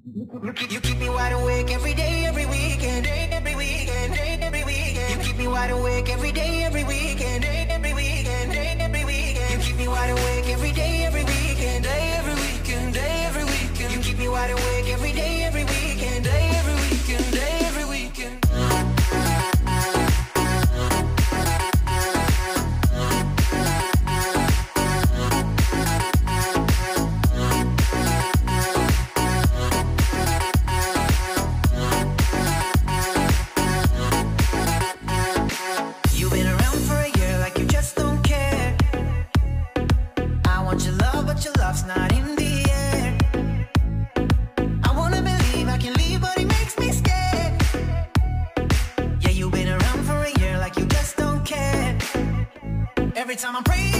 You keep me wide awake every day, every weekend, day, every weekend, day, every weekend. You keep me wide awake every day, every weekend, day, every weekend, day, every weekend. You keep me wide awake every day, every weekend, day, every weekend, day, every weekend. You keep me wide awake every day, every weekend, day, every weekend, day, every weekend. Not in the air. I wanna believe I can leave, but it makes me scared. Yeah, you've been around for a year like you just don't care. Every time I pray